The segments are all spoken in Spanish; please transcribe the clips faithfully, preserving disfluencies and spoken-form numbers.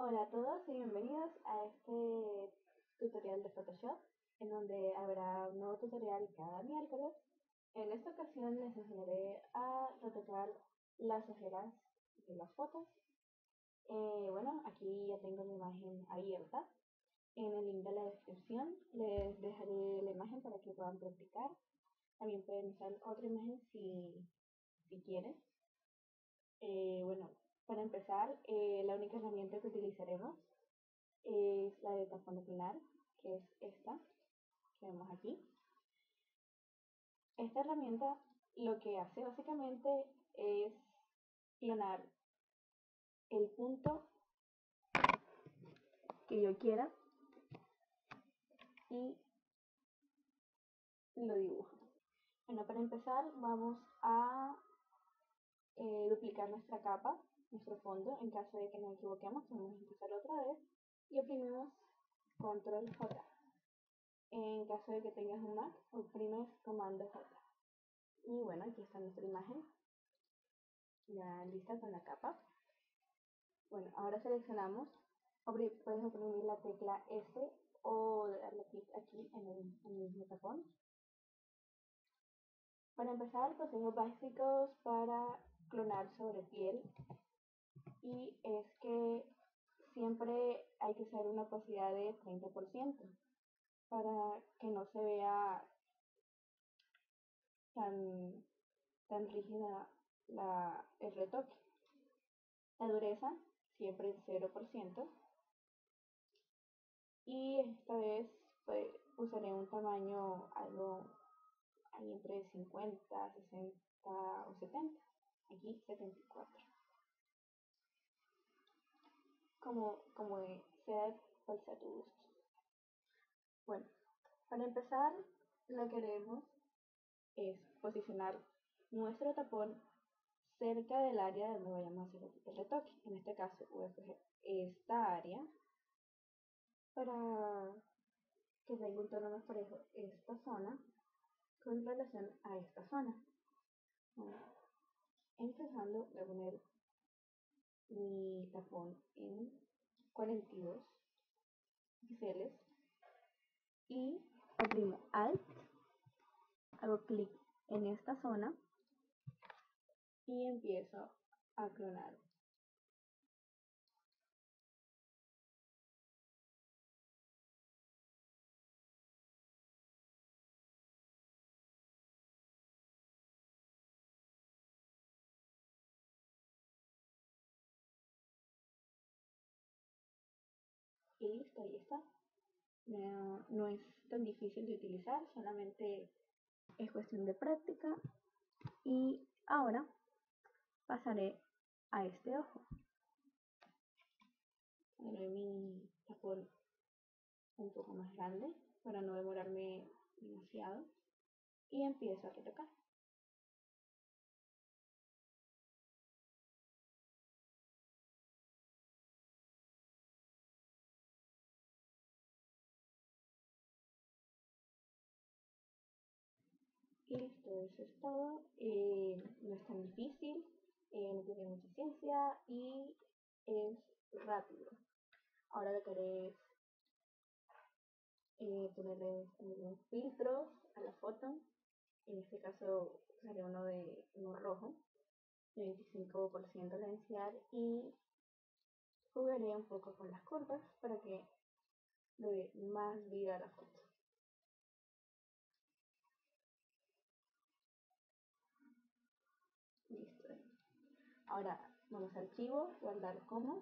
Hola a todos y bienvenidos a este tutorial de Photoshop, en donde habrá un nuevo tutorial cada miércoles. En esta ocasión les enseñaré a retocar las ojeras de las fotos. Eh, bueno, aquí ya tengo mi imagen abierta. En el link de la descripción les dejaré la imagen para que puedan practicar. También pueden usar otra imagen si, si quieren. Eh, bueno, para empezar, eh, la única herramienta que utilizaremos es la de tapón ocular, que es esta que vemos aquí. Esta herramienta lo que hace básicamente es clonar el punto que yo quiera y lo dibujo. Bueno, para empezar vamos a eh, duplicar nuestra capa, nuestro fondo. En caso de que nos equivoquemos, podemos empezar otra vez y oprimimos control J. En caso de que tengas un Mac, oprimes comando J. Y bueno, aquí está nuestra imagen ya lista con la capa. Bueno, ahora seleccionamos, puedes oprimir la tecla S o darle clic aquí en el, en el mismo tapón. Para empezar, consejos básicos para clonar sobre piel, y es que siempre hay que usar una opacidad de treinta por ciento para que no se vea tan, tan rígida la, el retoque. La dureza siempre en cero por ciento. Y esta vez pues, usaré un tamaño algo ahí entre cincuenta, sesenta o setenta. Aquí setenta y cuatro. Como, como sea, cual sea tu gusto. Bueno, para empezar, lo que haremos es posicionar nuestro tapón cerca del área donde vayamos a hacer el retoque. En este caso voy a escoger esta área para que tenga un tono más parejo esta zona con relación a esta zona. Bueno, empezando voy a poner mi tapón en cuarenta y dos píxeles y oprimo Alt, hago clic en esta zona y empiezo a clonar. Y listo, ahí está. No, no es tan difícil de utilizar, solamente es cuestión de práctica. Y ahora pasaré a este ojo. Haré mi tapón un poco más grande para no demorarme demasiado y empiezo a retocar. Y listo, eso es todo. Eh, no es tan difícil, eh, no tiene mucha ciencia y es rápido. Ahora lo que haré es eh, ponerle algunos filtros a la foto. En este caso usaré uno de uno rojo de veinticinco por ciento de densidad y jugaré un poco con las curvas para que le dé más vida a la foto. Listo. Ahora vamos a archivo, guardar como.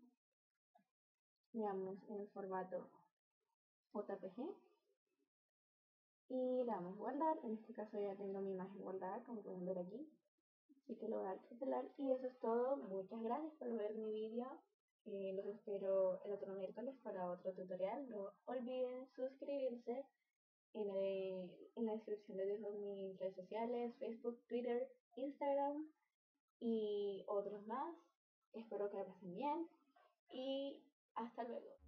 Veamos en el formato J P G y le damos guardar. En este caso ya tengo mi imagen guardada, como pueden ver aquí, así que lo voy a cancelar. Y eso es todo. Muchas gracias por ver mi vídeo. Eh, los espero el otro miércoles para otro tutorial. No olviden suscribirse. En, el, en la descripción les dejo mis redes sociales: Facebook, Twitter, Instagram y otros más. Espero que la pasen bien y hasta luego.